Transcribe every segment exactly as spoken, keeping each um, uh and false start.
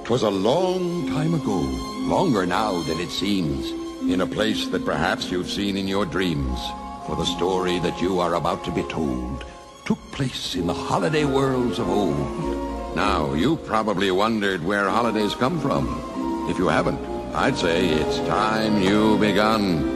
'Twas a long time ago, longer now than it seems, in a place that perhaps you've seen in your dreams. For the story that you are about to be told took place in the holiday worlds of old. Now, you probably wondered where holidays come from. If you haven't, I'd say it's time you begun.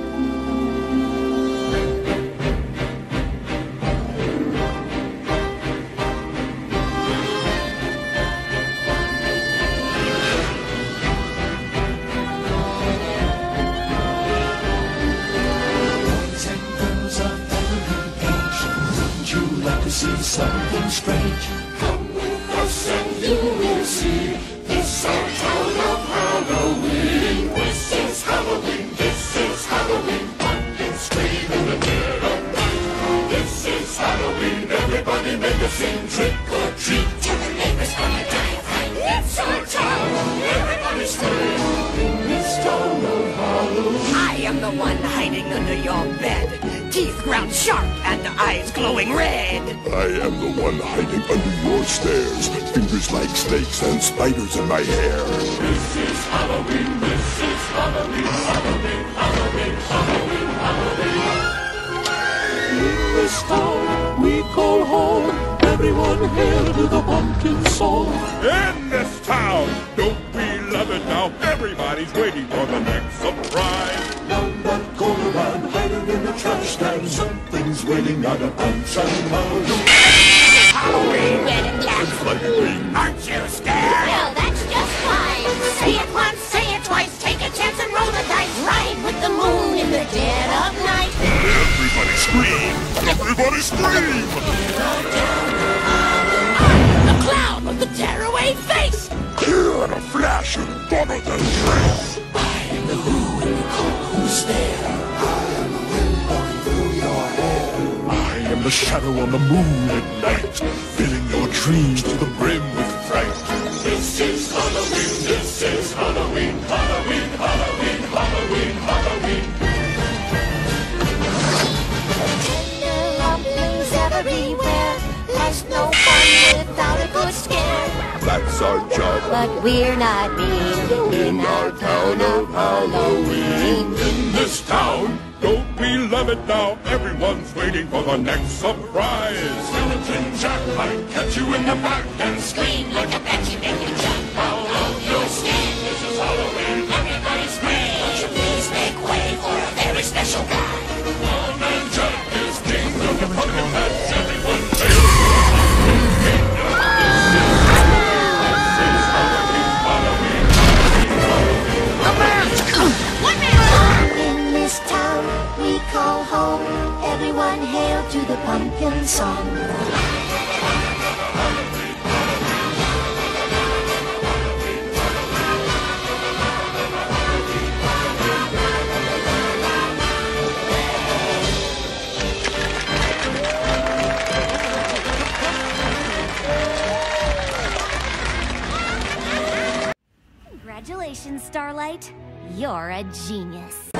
See something strange. Come with us and you will see. This our town of Halloween. This is Halloween. This is Halloween. Pumpkins scream in the dead of night. This is Halloween. Everybody make a scene. Trick or treat. Tell the neighbors gonna die of fright. It's our town. Everybody scream in this town of Halloween. I am the one hiding under your bed. Teeth ground sharp and eyes glowing red. I am the one hiding under your stairs. Fingers like snakes and spiders in my hair. This is Halloween, this is Halloween, Halloween, Halloween, Halloween, Halloween. In this town we call home. Everyone hail to the pumpkin song. In this town, don't we love it now? Everybody's waiting for the next surprise. Down that corner line, hiding in the trash stand. Something's waiting out of punch and mouse. Halloween, red and black. It's like green. Aren't you scared? Well, that's just fine. Say it once, say it twice, take a chance and roll the dice. Ride with the moon in the dead of night. Everybody scream! Everybody scream! The clown with the tearaway face. Clear in a flash and follow the trace. I am the who and you call who's there. I am the wind blowing through your hair. I am the shadow on the moon at night, filling your dreams to the brim with fright. This is Halloween, this is Halloween, Halloween, Halloween, Halloween, Halloween. Tender rumblings everywhere. There's no fun without a good scare. That's our job. But we're not mean in our town of Halloween. In this town, don't we love it now? Everyone's waiting for the next surprise. Skeleton Jack might catch you in the back and Scream like a bat, you make you jump out of your skin. this is Halloween. Everybody scream. Won't you please make way for a very special guy? One man Jack is king of the pumpkin patch. Everyone In this town we call home. Everyone hail to the pumpkin song. Congratulations, Starlight. You're a genius.